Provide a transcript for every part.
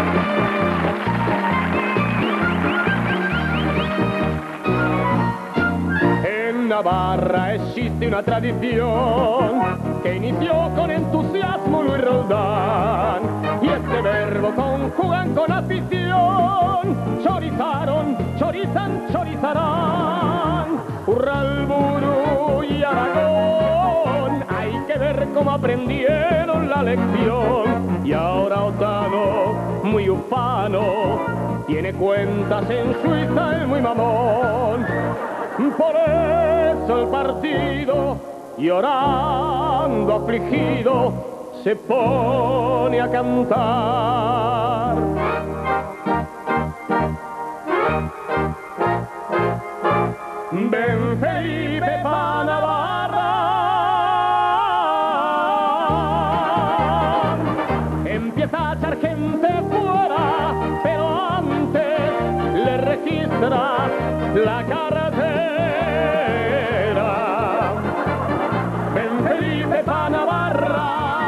En Navarra existe una tradición que inició con entusiasmo Luis Roldán, y este verbo conjugan con afición: chorizaron, chorizan, chorizarán. Urralburu y Aragón, hay que ver cómo aprendieron la lección. Y ahora Otano, muy ufano, tiene cuentas en Suiza, el muy mamón. Por eso el partido, llorando afligido, se pone a cantar. Ven Felipe pa' Navarra, empieza a echar gente fuera, pero antes le registra la carretera. Ven Felipe pa' Navarra,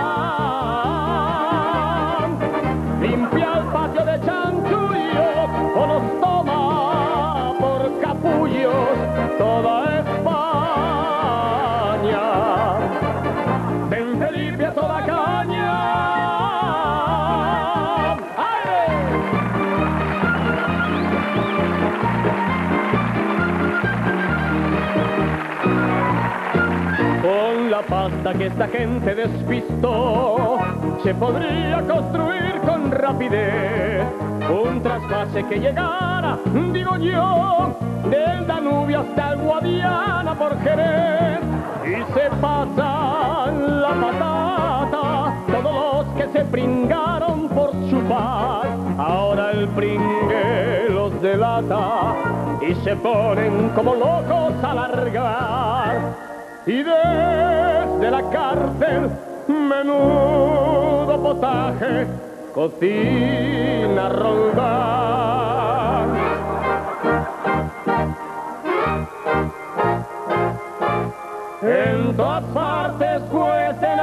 limpia el patio de chanchullos o nos toma por capullos toda España. Ven Felipe a toda caña. Con la pasta que esta gente despistó, se podría construir con rapidez un trasvase que llegara, digo yo, del Danubio hasta el Guadiana por Jerez. Y se pasan la patata todos los que se pringaron por chupar. Ahora el pringue los delata y se ponen como locos a largar. Y desde la cárcel, menudo potaje cocina Roldán. En todas partes cuecen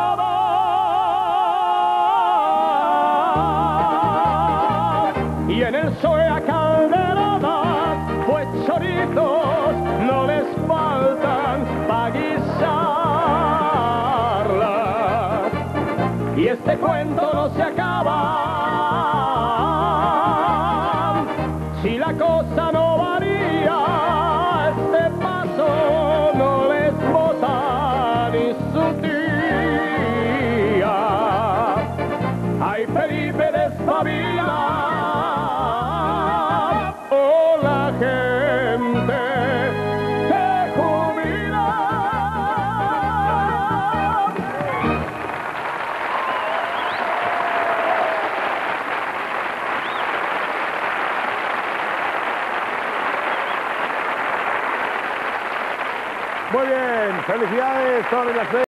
habas, y en el PSOE a Calderona, pues chorizos no les faltan pa' guisarlas. Y este cuento no se acaba si la cosa no varía. Este paso no les bota ni su tía. Ay, Felipe, despabila, o la gente se jubila. Muy bien, felicidades, Tony Las Vegas.